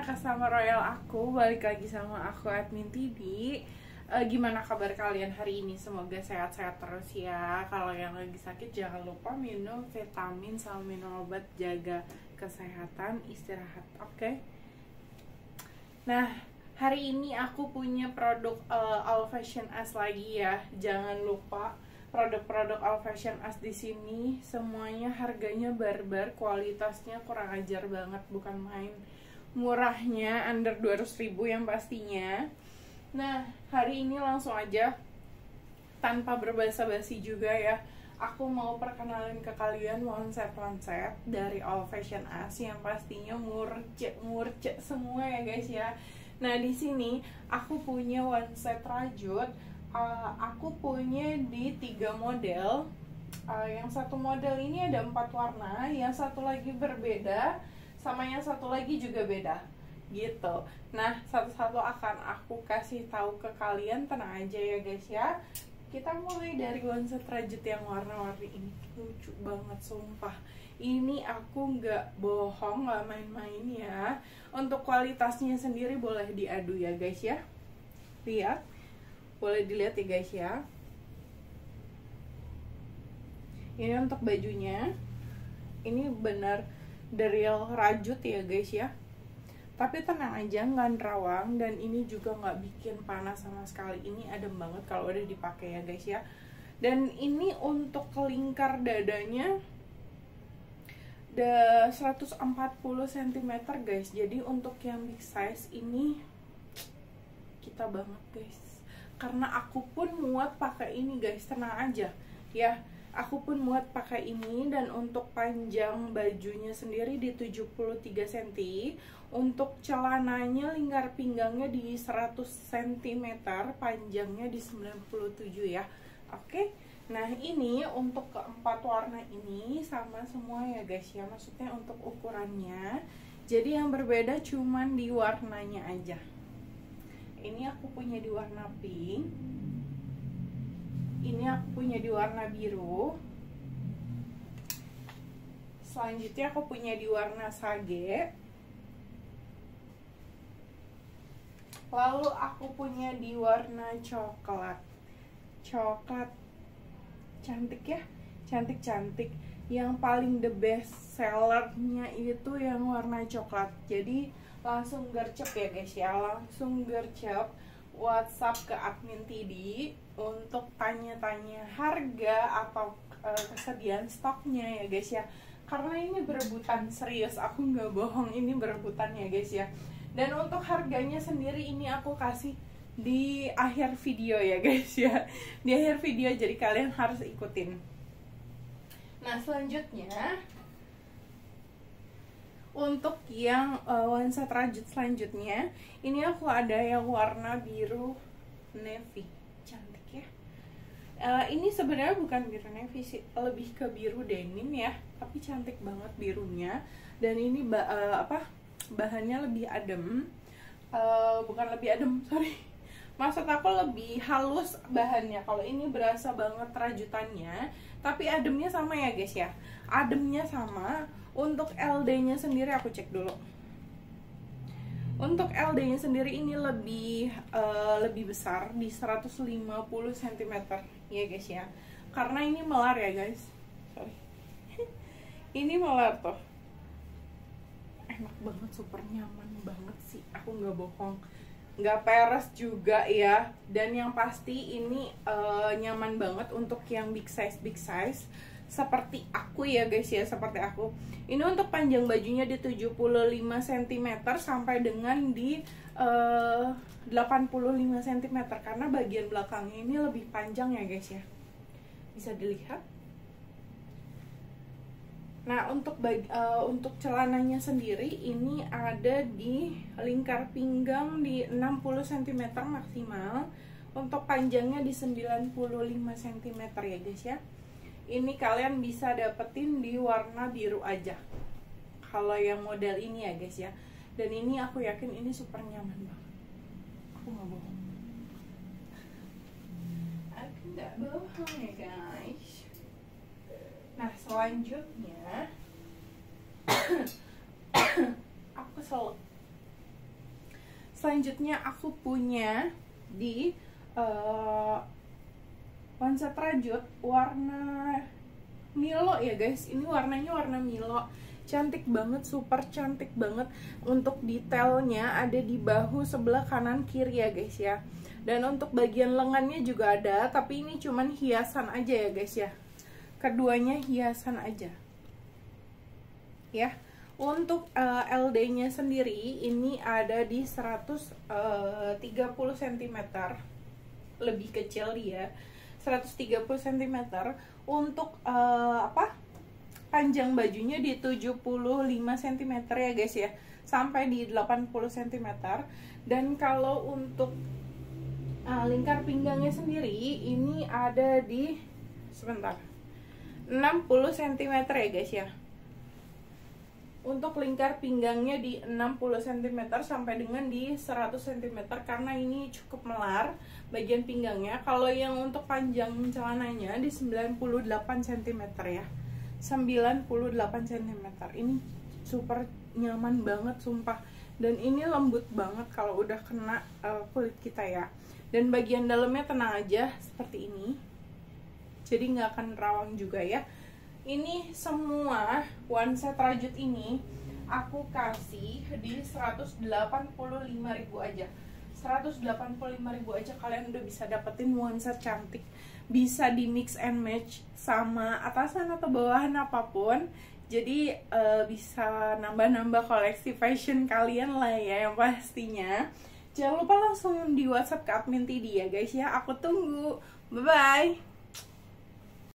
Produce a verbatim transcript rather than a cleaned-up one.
customer royal aku, balik lagi sama aku Admin Tibi. Uh, gimana kabar kalian hari ini? Semoga sehat-sehat terus ya. Kalau yang lagi sakit jangan lupa minum vitamin sama minum obat, jaga kesehatan, istirahat, oke? Okay? Nah, hari ini aku punya produk uh, All Fashion Us lagi ya. Jangan lupa produk-produk All Fashion Us di sini semuanya harganya barbar, kualitasnya kurang ajar banget, bukan main. Murahnya under dua ratus ribu yang pastinya. Nah, hari ini langsung aja tanpa berbasa-basi juga ya, aku mau perkenalin ke kalian konsep-konsep dari All Fashion Us yang pastinya murce-murce semua ya guys ya. Nah, di sini aku punya one set rajut. Uh, aku punya di tiga model. Uh, yang satu model ini ada empat warna, yang satu lagi berbeda, sama yang satu lagi juga beda gitu. Nah, satu-satu akan aku kasih tahu ke kalian, tenang aja ya guys ya. Kita mulai dari one set rajut yang warna-warni ini, lucu banget sumpah. Ini aku nggak bohong, nggak main-main ya. Untuk kualitasnya sendiri boleh diadu ya guys ya. Lihat, boleh dilihat ya guys ya. Ini untuk bajunya, ini benar the real rajut ya guys ya. Tapi tenang aja, nggak nerawang, dan ini juga nggak bikin panas sama sekali. Ini adem banget kalau udah dipakai ya guys ya. Dan ini untuk lingkar dadanya ada seratus empat puluh sentimeter guys. Jadi untuk yang big size ini kita banget guys. Karena aku pun muat pakai ini guys, tenang aja ya. Aku pun muat pakai ini. Dan untuk panjang bajunya sendiri di tujuh puluh tiga sentimeter. Untuk celananya lingkar pinggangnya di seratus sentimeter, panjangnya di sembilan puluh tujuh ya. Oke. Nah, ini untuk keempat warna ini sama semua ya guys ya. Maksudnya untuk ukurannya. Jadi yang berbeda cuman di warnanya aja. Ini aku punya di warna pink. Ini aku punya di warna biru. Selanjutnya aku punya di warna sage. Lalu aku punya di warna coklat. Coklat cantik ya, cantik-cantik. Yang paling the best sellernya itu yang warna coklat. Jadi langsung gercep ya guys ya, langsung gercep WhatsApp ke Admin Tibi untuk tanya-tanya harga atau e, kesediaan stoknya ya guys ya. Karena ini berebutan, serius aku nggak bohong, ini berebutan ya guys ya. Dan untuk harganya sendiri ini aku kasih di akhir video ya guys ya. Di akhir video, jadi kalian harus ikutin. Nah, selanjutnya untuk yang uh, one set rajut selanjutnya, ini aku ada yang warna biru navy, cantik ya. Uh, ini sebenarnya bukan biru navy sih, lebih ke biru denim ya, tapi cantik banget birunya. Dan ini uh, apa bahannya lebih adem, uh, bukan lebih adem, sorry. Maksud aku lebih halus bahannya. Kalau ini berasa banget rajutannya, tapi ademnya sama ya guys ya. Ademnya sama. Untuk L D-nya sendiri aku cek dulu. Untuk L D-nya sendiri ini lebih uh, lebih besar di seratus lima puluh sentimeter ya guys ya. Karena ini melar ya guys. Sorry. Ini melar tuh. Enak banget, super nyaman banget sih. Aku nggak bohong. Nggak peres juga ya. Dan yang pasti ini uh, nyaman banget untuk yang big size big size seperti aku ya guys ya, seperti aku. Ini untuk panjang bajunya di tujuh puluh lima sentimeter sampai dengan di uh, delapan puluh lima sentimeter, karena bagian belakangnya ini lebih panjang ya guys ya. Bisa dilihat. Nah, untuk bagi, uh, untuk celananya sendiri ini ada di lingkar pinggang di enam puluh sentimeter maksimal. Untuk panjangnya di sembilan puluh lima sentimeter ya guys ya. Ini kalian bisa dapetin di warna biru aja kalau yang model ini ya guys ya. Dan ini aku yakin ini super nyaman banget. Aku nggak bohong. Aku nggak bohong ya guys. Nah, selanjutnya aku kesel. Selanjutnya aku punya di uh, One Set Rajut warna Milo ya guys. Ini warnanya warna Milo, cantik banget, super cantik banget. Untuk detailnya ada di bahu sebelah kanan kiri ya guys ya. Dan untuk bagian lengannya juga ada, tapi ini cuman hiasan aja ya guys ya. Keduanya hiasan aja ya. Untuk uh, L D-nya sendiri ini ada di seratus tiga puluh sentimeter, lebih kecil dia, seratus tiga puluh sentimeter. Untuk uh, apa? Panjang bajunya di tujuh puluh lima sentimeter ya guys ya, sampai di delapan puluh sentimeter. Dan kalau untuk uh, lingkar pinggangnya sendiri ini ada di sebentar enam puluh sentimeter ya guys ya. Untuk lingkar pinggangnya di enam puluh sentimeter sampai dengan di seratus sentimeter, karena ini cukup melar bagian pinggangnya. Kalau yang untuk panjang celananya di sembilan puluh delapan sentimeter ya, sembilan puluh delapan sentimeter. Ini super nyaman banget sumpah, dan ini lembut banget kalau udah kena uh, kulit kita ya. Dan bagian dalamnya tenang aja seperti ini, jadi nggak akan rawang juga ya. Ini semua One Set Rajut ini aku kasih di seratus delapan puluh lima ribu aja. seratus delapan puluh lima ribu aja kalian udah bisa dapetin one set cantik. Bisa di mix and match sama atasan atau bawahan apapun. Jadi uh, bisa nambah-nambah koleksi fashion kalian lah ya yang pastinya. Jangan lupa langsung di WhatsApp ke admin T D ya guys ya. Aku tunggu. Bye bye.